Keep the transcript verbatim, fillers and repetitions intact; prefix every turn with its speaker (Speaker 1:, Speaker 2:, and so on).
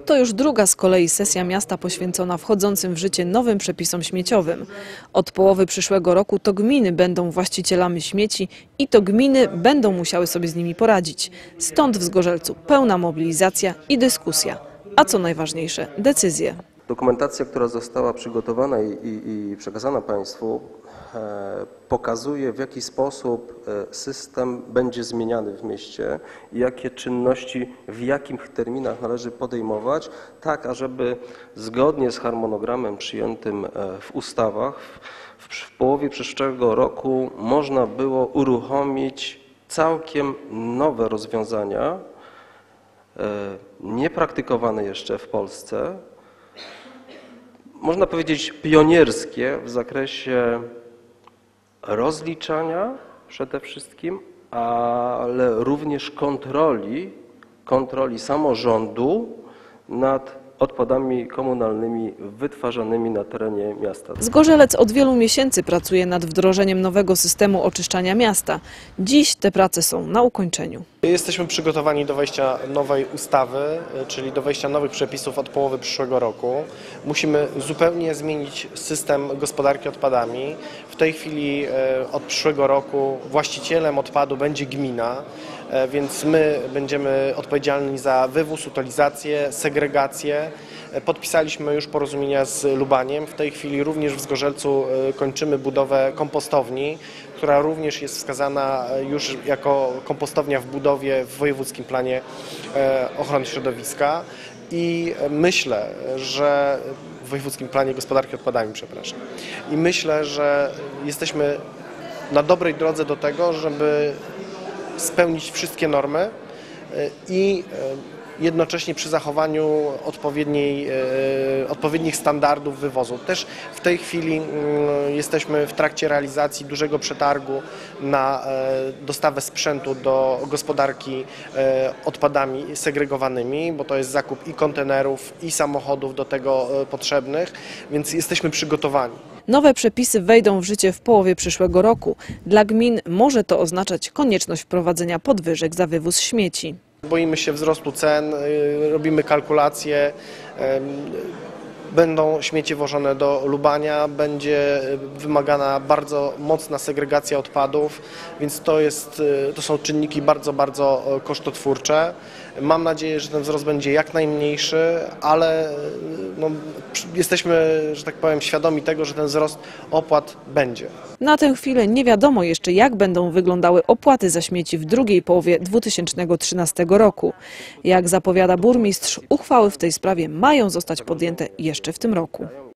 Speaker 1: To już druga z kolei sesja miasta poświęcona wchodzącym w życie nowym przepisom śmieciowym. Od połowy przyszłego roku to gminy będą właścicielami śmieci i to gminy będą musiały sobie z nimi poradzić. Stąd w Zgorzelcu pełna mobilizacja i dyskusja, a co najważniejsze decyzje.
Speaker 2: Dokumentacja, która została przygotowana i, i, i przekazana Państwu, e, pokazuje, w jaki sposób e, system będzie zmieniany w mieście i jakie czynności w jakich terminach należy podejmować, tak ażeby zgodnie z harmonogramem przyjętym e, w ustawach w, w, w połowie przyszłego roku można było uruchomić całkiem nowe rozwiązania, e, niepraktykowane jeszcze w Polsce, można powiedzieć pionierskie w zakresie rozliczania przede wszystkim, ale również kontroli, kontroli samorządu nad odpadami komunalnymi wytwarzanymi na terenie miasta.
Speaker 1: Zgorzelec od wielu miesięcy pracuje nad wdrożeniem nowego systemu oczyszczania miasta. Dziś te prace są na ukończeniu.
Speaker 3: Jesteśmy przygotowani do wejścia nowej ustawy, czyli do wejścia nowych przepisów od połowy przyszłego roku. Musimy zupełnie zmienić system gospodarki odpadami. W tej chwili od przyszłego roku właścicielem odpadu będzie gmina, więc my będziemy odpowiedzialni za wywóz, utylizację, segregację. Podpisaliśmy już porozumienia z Lubaniem. W tej chwili również w Zgorzelcu kończymy budowę kompostowni, która również jest wskazana już jako kompostownia w budowie w wojewódzkim planie ochrony środowiska i myślę, że w wojewódzkim planie gospodarki odpadami, przepraszam. I myślę, że jesteśmy na dobrej drodze do tego, żeby spełnić wszystkie normy i jednocześnie przy zachowaniu odpowiedniej, odpowiednich standardów wywozu. Też w tej chwili jesteśmy w trakcie realizacji dużego przetargu na dostawę sprzętu do gospodarki odpadami segregowanymi, bo to jest zakup i kontenerów, i samochodów do tego potrzebnych, więc jesteśmy przygotowani.
Speaker 1: Nowe przepisy wejdą w życie w połowie przyszłego roku. Dla gmin może to oznaczać konieczność wprowadzenia podwyżek za wywóz śmieci.
Speaker 3: Boimy się wzrostu cen, robimy kalkulacje, będą śmieci wożone do Lubania, będzie wymagana bardzo mocna segregacja odpadów, więc to, jest, to są czynniki bardzo, bardzo kosztotwórcze. Mam nadzieję, że ten wzrost będzie jak najmniejszy, ale no, jesteśmy, że tak powiem, świadomi tego, że ten wzrost opłat będzie.
Speaker 1: Na tę chwilę nie wiadomo jeszcze, jak będą wyglądały opłaty za śmieci w drugiej połowie dwa tysiące trzynastego roku. Jak zapowiada burmistrz, uchwały w tej sprawie mają zostać podjęte jeszcze w tym roku.